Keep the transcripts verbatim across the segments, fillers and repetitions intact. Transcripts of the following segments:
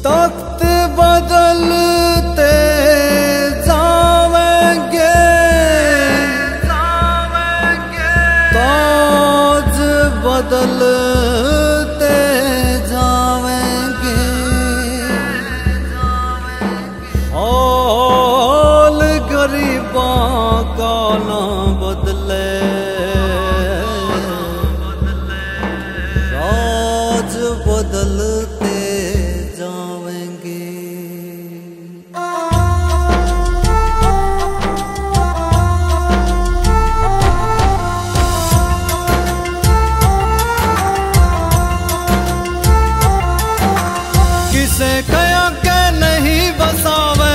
तख्त बदलते जावेंगे, ताज बदलते जावेंगे, हाल गरीबां का ना बदले, राज बदलते जावेंगे। किसे कया के नहीं बसावे,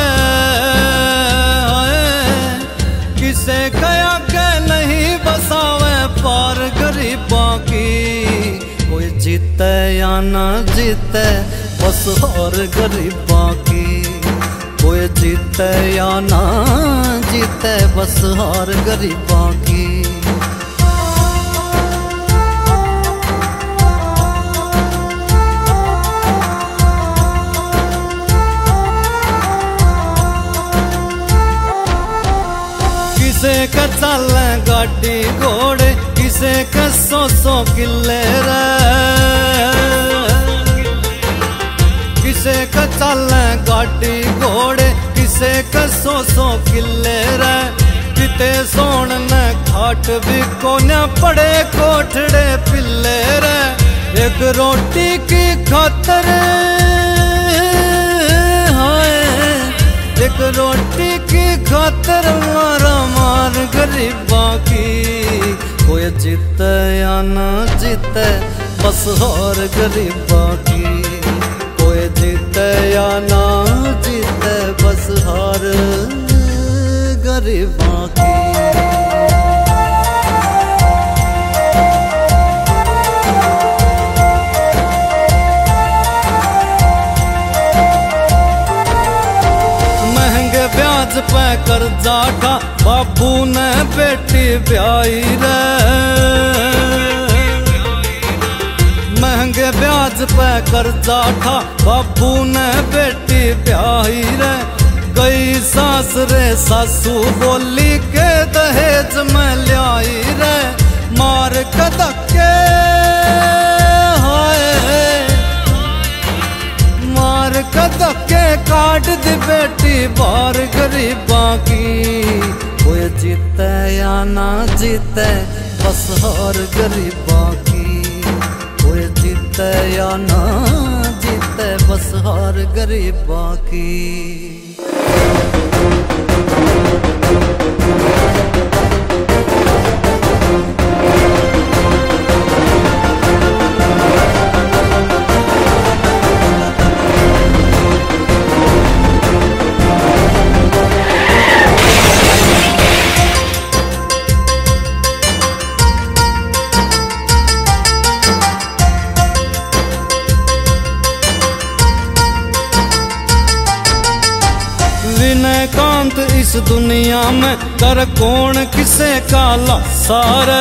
किसे कया के नहीं बसावे पार गरीबां की। कोई जीते या ना जीते बस और गरीबां की, कोई जीते या ना जीते बस और गरीबां की। किसे के चले गाड़ी घोड़े, किसे के सौ सौ किले रे, किसे के चले गाड़ी घोड़े, किसे के सौ सौ किले रे। किते सोन ने खाट भी कोन्या पड़े कोठड़े पिले रे। एक रोटी की खातर एक रोटी की खातर मारा मार गरीबां की। कोई जीते या ना जीते बस और गरीबां की, कोई जीते या ना जीते बस और गरीबां की। पे कर्जा था बाबू ने बेटी ब्याई रे, महंगे ब्याज पे कर्जा था बाबू ने बेटी ब्याई रे। गई सास रे सासू बोली के दहेज में ल्याई रे। मार के धक्के मार के धक्के काट दी बेटी बार गरीबां की। कोई जीते या ना जीते बस और गरीबां की, कोई जीते या ना जीते बस और गरीबां की। विनयकांत इस दुनिया में कर कौन किसे का लासारे।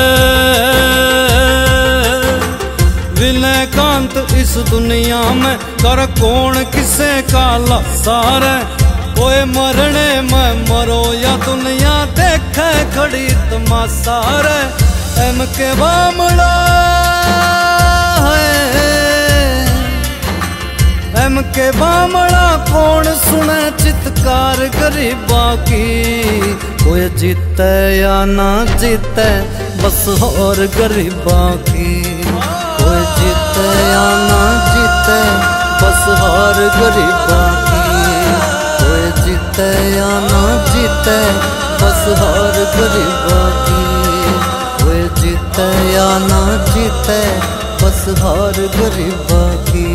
विनयकांत इस दुनिया में कर कौन किसे का लासारे। कोई मरने में मरो या दुनिया देखे खड़ी तमाशा रे। एम के बामड़ा एम के बामड़ा कौन सुने चित्कार गरीबां की। कोई जीते या ना जीते बस और गरीबां की, कोई जीते या ना जीते बस और गरीबां की, कोई जीते या ना जीते बस और गरीबां की, कोई जीते या ना जीते बस और गरीबां की।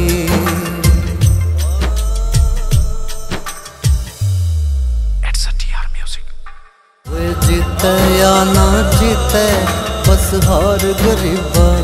जीते या ना जीते बस हार गरीबा